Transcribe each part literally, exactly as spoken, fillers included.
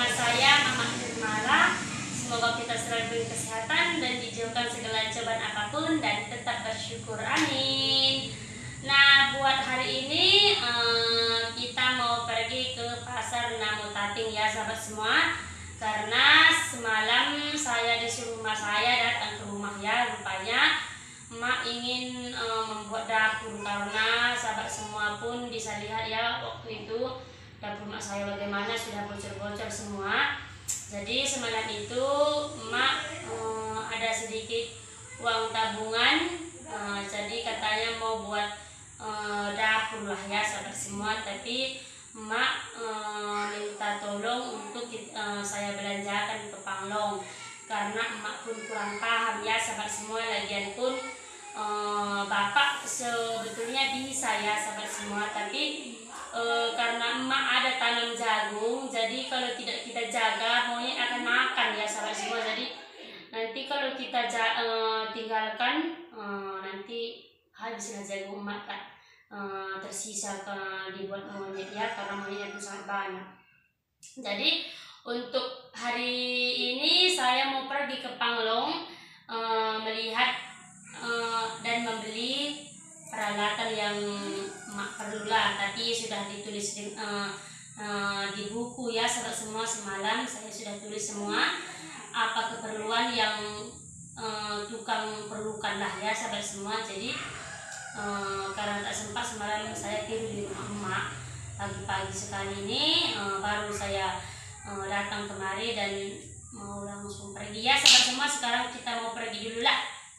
nama saya Mama Nirmala. Semoga kita selalu diberi kesehatan dan dijauhkan segala cobaan apapun dan tetap bersyukur. Amin. Nah, buat hari ini eh, kita mau pergi ke pasar Namo Tating ya sahabat semua. Karena semalam saya disuruh rumah saya datang ke rumah ya, rupanya Mak ingin e, membuat dapur, karena sahabat semua pun bisa lihat ya waktu itu dapur mak saya bagaimana sudah bocor-bocor semua. Jadi semalam itu Mak e, ada sedikit uang tabungan, e, jadi katanya mau buat e, dapur lah ya sahabat semua. Tapi Mak e, minta tolong untuk e, saya belanjakan ke Panglong, karena emak pun kurang paham ya sahabat semua. Lagian pun e, bapak sebetulnya bisa ya sahabat semua, tapi e, karena emak ada tanam jagung, jadi kalau tidak kita jaga monyet akan makan ya sahabat semua. Jadi nanti kalau kita ja, e, tinggalkan e, nanti habislah jagung emak tak e, tersisa ke dibuat monyet ya, karena monyet itu sangat banyak. Jadi untuk hari ini saya mau pergi ke Panglong e, melihat e, dan membeli peralatan yang mak perlulah. Tadi sudah ditulis di, e, e, di buku ya sahabat semua. Semalam saya sudah tulis semua apa keperluan yang e, tukang perlukan lah ya sahabat semua. Jadi e, karena tak sempat semalam saya tidur di rumah emak, pagi-pagi sekali ini e, baru saya e, datang kemari dan mau langsung pergi ya sahabat semua. Sekarang kita mau pergi dulu lah.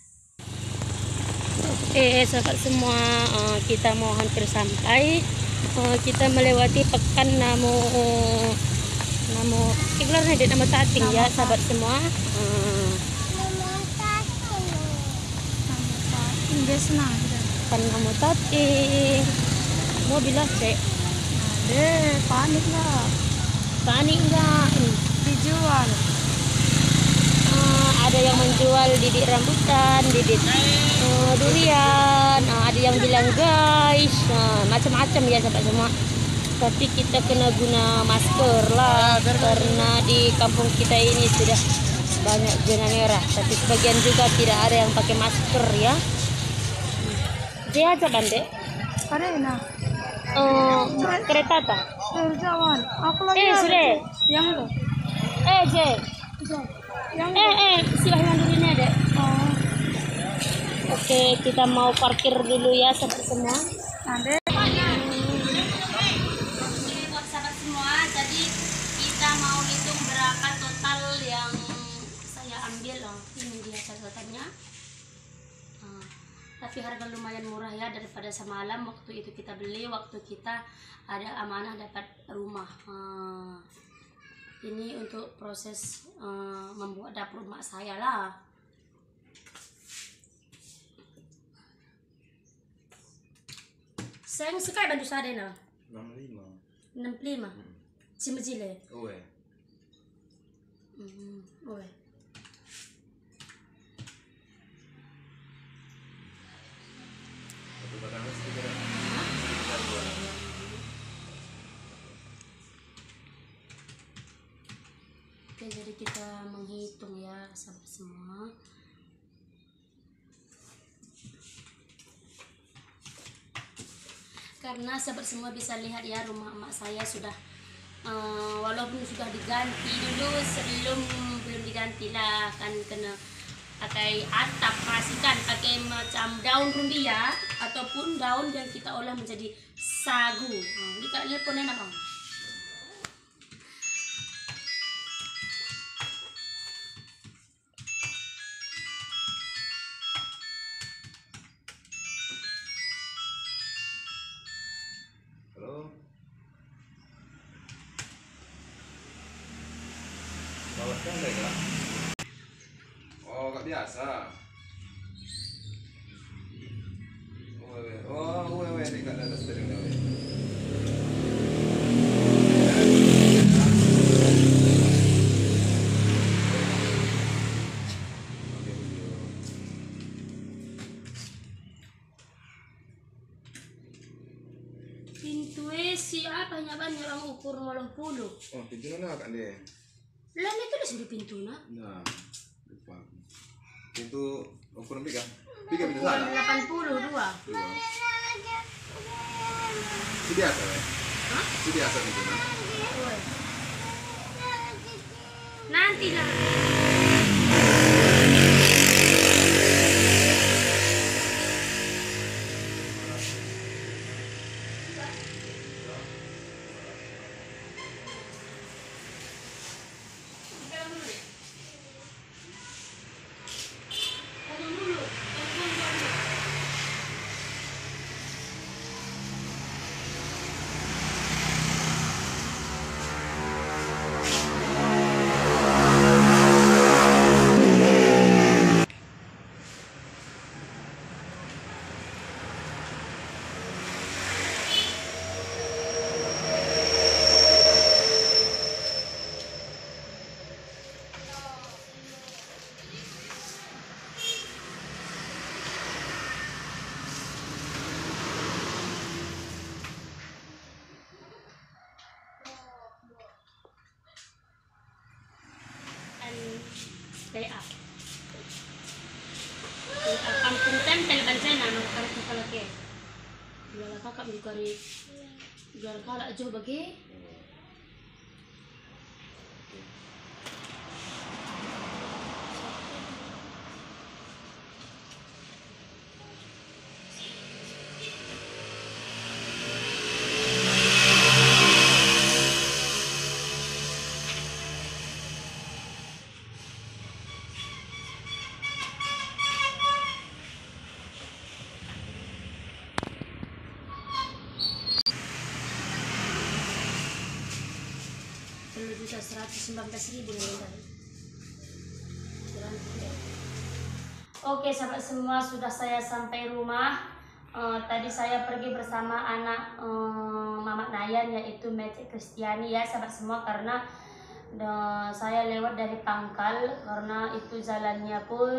Oke sahabat semua, e, kita mau hampir sampai. E, kita melewati pekan Namo Namo iklarnya di Namo Tating ya sahabat semua. E, Namo Tating. Namo Tating dia senang. Kan Namo Tating. Mau bilang cek. Ada panik nggak? Panik enggak? Dijual. Uh, ada yang menjual bibit rambutan, bibit uh, durian, uh, ada yang bilang guys, uh, macam-macam ya sahabat semua. Tapi kita kena guna masker lah, karena di kampung kita ini sudah banyak zona merah. Tapi sebagian juga tidak ada yang pakai masker ya. Dia aja bande. Karena Uh, kereta tak? Jawan. Aku lagi Eh, ada sudah. tuh. Yang itu. Eh, Je. Yang Eh, eh, silahkan dulu ini ada. oh. Oke, kita mau parkir dulu ya sahabat semua. Ada. Buat sahabat semua, jadi kita mau hitung berapa total yang saya ambil. Oh, ini dia catatannya. Uh, tapi harga lumayan murah ya daripada semalam waktu itu kita beli, waktu kita ada amanah dapat rumah. Uh, ini untuk proses uh, membuat dapur mak saya lah. Saya suka bantu saya na enam puluh lima. enam puluh lima. Hmm. Cuma jile. Oke. Hmm, oke. Satu batang nasi kira. Oke, jadi kita menghitung ya sahabat semua. Karena sahabat semua bisa lihat ya rumah emak saya sudah uh, walaupun sudah diganti dulu, sebelum belum diganti lah kan kena pakai atap, pastikan pakai macam daun rumbia ataupun daun yang kita olah menjadi sagu. Hmm, ini kak lihat ponen apa? Halo. Bawasnya enggak ya? Oh, nggak biasa. Oh, wewe. Oh, wewe di kat atas steering wewe. Pintu wes siapa banyak orang ukur walau puluh. Oh, pintu mana kak deh? Lah ini tulis di pintu nah. Nah, lupa. Pintu ukuran tiga, tiga pintu Ukuran sana. delapan puluh dua. Dua. Si biasa ya? Hah? Si biasa pintu nah. Woi. Nanti lah. Stay up. Kampung tempel kan saya nama kartu kalau ke. Jual kakak bukari. Jual kalak jo bagi. Juta seratus sembilan belas ribu Oke sahabat semua, sudah saya sampai rumah. Uh, tadi saya pergi bersama anak um, Mamat Nayan, yaitu Mece Kristiani ya sahabat semua, karena uh, saya lewat dari Pangkal karena itu jalannya pun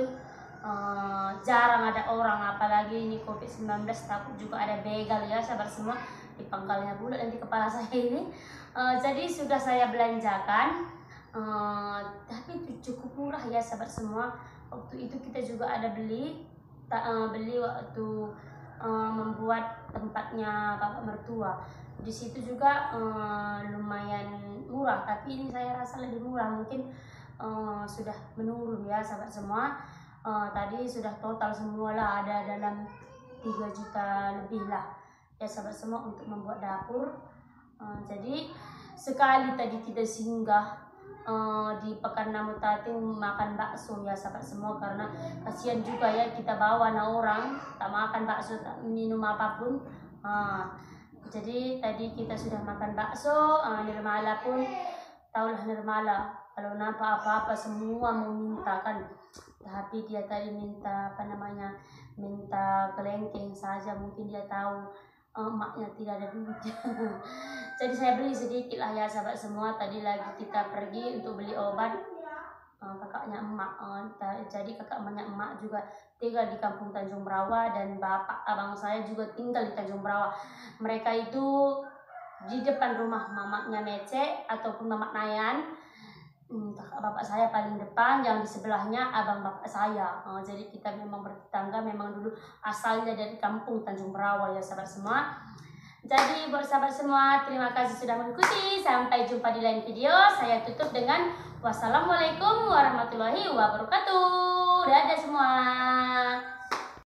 uh, jarang ada orang, apalagi ini covid sembilan belas, takut juga ada begal ya sahabat semua di pangkalnya pula dan di kepala saya ini. Uh, jadi sudah saya belanjakan, uh, tapi itu cukup murah ya sahabat semua. Waktu itu kita juga ada beli, ta, uh, beli waktu uh, membuat tempatnya bapak mertua. Di situ juga uh, lumayan murah, tapi ini saya rasa lebih murah, mungkin uh, sudah menurun ya sahabat semua. Uh, tadi sudah total semua lah ada dalam tiga juta lebih lah ya sahabat semua untuk membuat dapur. Uh, jadi sekali tadi kita singgah uh, di Pekan Namu Tating makan bakso ya sahabat semua, karena kasihan juga ya kita bawa na orang tak makan bakso, tak minum apapun. Uh, jadi tadi kita sudah makan bakso. uh, Nirmala pun taulah Nirmala kalau nampak apa-apa semua meminta kan, tapi dia tadi minta apa namanya minta kelengkeng saja, mungkin dia tahu emaknya tidak ada duit. Jadi saya beli sedikit lah ya sahabat semua. Tadi lagi kita pergi untuk beli obat, uh, kakaknya emak. Uh, jadi kakak emaknya emak juga tinggal di Kampung Tanjung Brawa, dan bapak abang saya juga tinggal di Tanjung Brawa. Mereka itu di depan rumah mamaknya Mece ataupun Mamat Nayan. Hmm, bapak saya paling depan, yang di sebelahnya abang bapak saya. Uh, jadi kita memang bertetangga, memang dulu asalnya dari Kampung Tanjung Brawa ya sahabat semua. Jadi buat sahabat semua, terima kasih sudah mengikuti. Sampai jumpa di lain video. Saya tutup dengan wassalamualaikum warahmatullahi wabarakatuh. Dadah semua.